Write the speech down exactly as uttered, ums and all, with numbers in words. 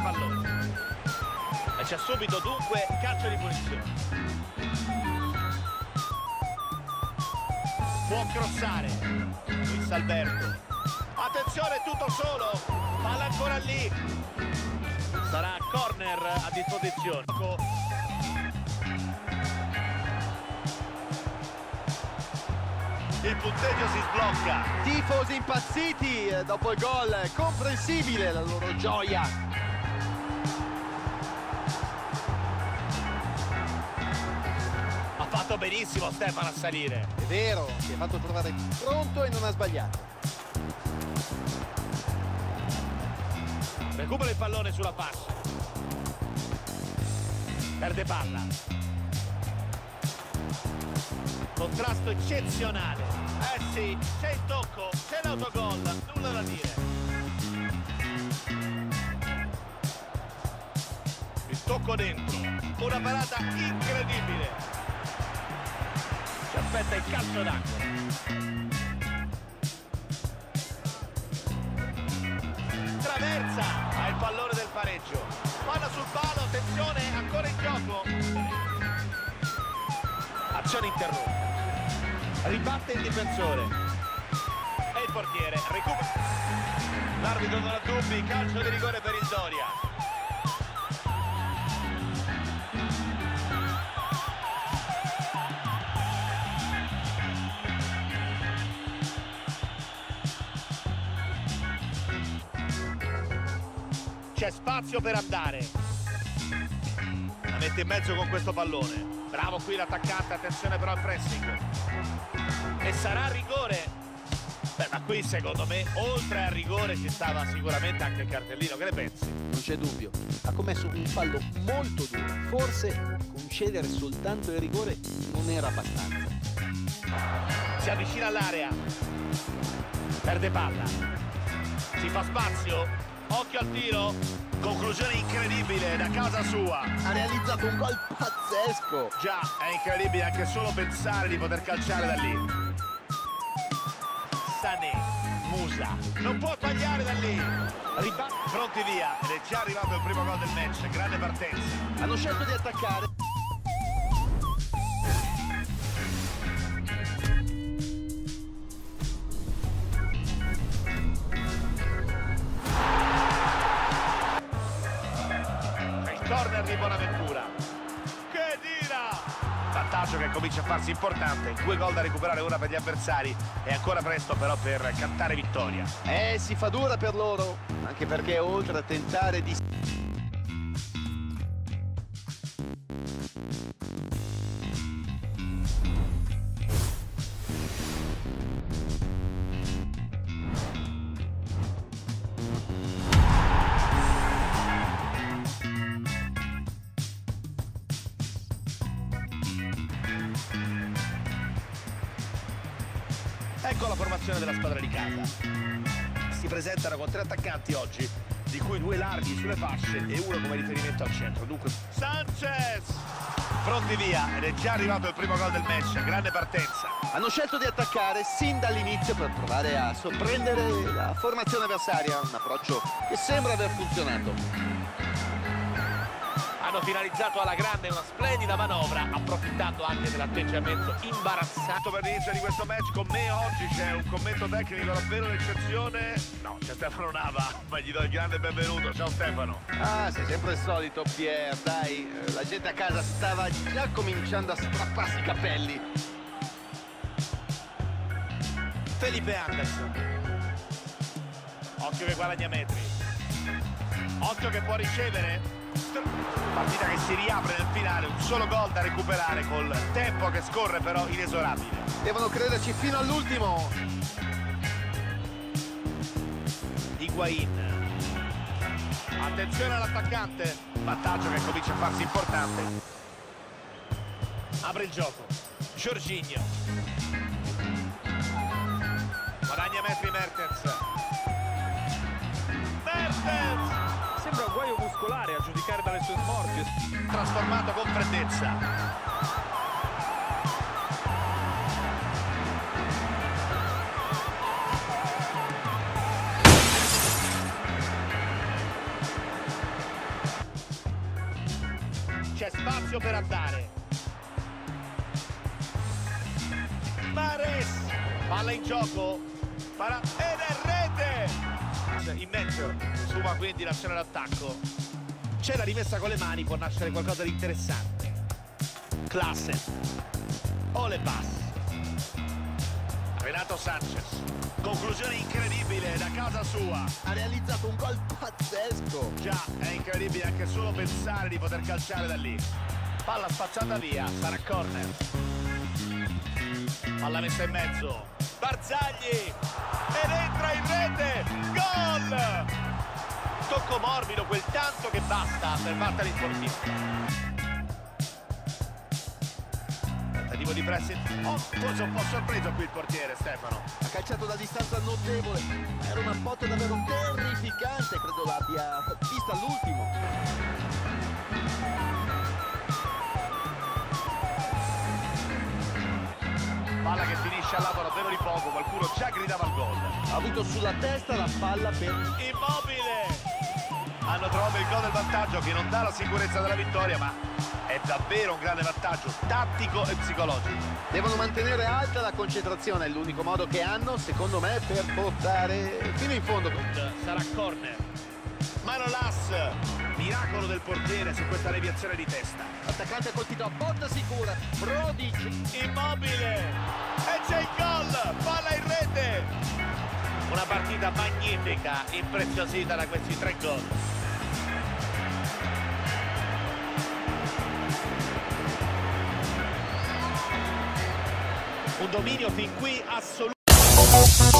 pallone. E c'è subito dunque calcio di punizione. Può crossare Luis Alberto. Attenzione, tutto solo, palla ancora lì. Sarà corner a disposizione. Il punteggio si sblocca. Tifosi impazziti dopo il gol, comprensibile la loro gioia. Ha fatto benissimo Stefano a salire. È vero, si è fatto trovare pronto e non ha sbagliato. Recupera il pallone sulla fascia. Perde palla. Contrasto eccezionale. Eh sì, c'è il tocco, c'è l'autogol, nulla da dire. Il tocco dentro, una parata incredibile. Ci aspetta il calcio d'angolo. Traversa, ha il pallone del pareggio. Palla sul palo, attenzione, ancora in gioco. Azione interrotta. Ribatte il difensore. E il portiere recupera. L'arbitro non ha dubbi, calcio di rigore per il Doria. C'è spazio per andare. La mette in mezzo con questo pallone. Bravo qui l'attaccante, attenzione però al pressing. E sarà rigore. Beh, ma qui secondo me oltre al rigore ci stava sicuramente anche il cartellino. Che ne pensi? Non c'è dubbio, ha commesso un fallo molto duro. Forse concedere soltanto il rigore non era abbastanza. Si avvicina all'area. Perde palla. Si fa spazio. Occhio al tiro. Conclusione incredibile da casa sua. Ha realizzato un gol pazzesco. Già, è incredibile anche solo pensare di poter calciare da lì. Sané, Musa, non può tagliare da lì. Riba pronti via ed è già arrivato il primo gol del match. Grande partenza. Hanno scelto di attaccare. Corner di Bonaventura. Che tira! Vantaggio che comincia a farsi importante. Due gol da recuperare, ora per gli avversari. È ancora presto però per cantare vittoria. Eh, si fa dura per loro, anche perché oltre a tentare di... Ecco la formazione della squadra di casa. Si presentano con tre attaccanti oggi, di cui due larghi sulle fasce e uno come riferimento al centro. Dunque Sanchez! Pronti via ed è già arrivato il primo gol del match. Grande partenza. Hanno scelto di attaccare sin dall'inizio per provare a sorprendere la formazione avversaria. Un approccio che sembra aver funzionato. Hanno finalizzato alla grande una splendida manovra, approfittando anche dell'atteggiamento imbarazzato per l'inizio di questo match. Con me oggi c'è un commento tecnico davvero d'eccezione. No, c'è Stefano Nava, ma gli do il grande benvenuto. Ciao Stefano. Ah, sei sempre il solito, Pier, dai. La gente a casa stava già cominciando a strapparsi i capelli. Felipe Anderson. Occhio che guadagna metri. Occhio che può ricevere. Partita che si riapre nel finale, un solo gol da recuperare col tempo che scorre però inesorabile. Devono crederci fino all'ultimo. Higuain. Attenzione all'attaccante. Vantaggio che comincia a farsi importante. Apre il gioco. Jorginho. Guadagna metri Mertens. Mertens! Sembra un guaio muscolare a giudicare dalle sue smorfie. Trasformato con freddezza. spazio per andare. Mahrez, palla in gioco, para... ed è rete! In mezzo, suma quindi l'azione d'attacco. C'è la rimessa con le mani, può nascere qualcosa di interessante. Classe, Ole Pass, Renato Sanchez, conclusione incredibile da casa sua. Ha realizzato un gol pazzesco. Già, è incredibile anche solo pensare di poter calciare da lì. Palla spacciata via, sarà corner. Palla messa in mezzo, Barzagli, ed entra in rete, gol! Tocco morbido, quel tanto che basta per battere il portiere. Tentativo di pressing, oh, forse un po' sorpreso qui il portiere Stefano. Ha calciato da distanza notevole, ma era una botta davvero terrificante, credo l'abbia vista all'ultimo. Palla che finisce al lato davvero di poco, qualcuno già gridava il gol. Ha avuto sulla testa la palla per... Immobile! Hanno trovato il gol del vantaggio che non dà la sicurezza della vittoria, ma è davvero un grande vantaggio tattico e psicologico. Devono mantenere alta la concentrazione, è l'unico modo che hanno, secondo me, per portare fino in fondo. Sarà corner. Manolas, miracolo del portiere su questa deviazione di testa. L'attaccante ha colpito a botta sicura, Brodic. Immobile! E c'è il gol! Palla in rete! Una partita magnifica, impreziosita da questi tre gol. Un dominio fin qui assoluto.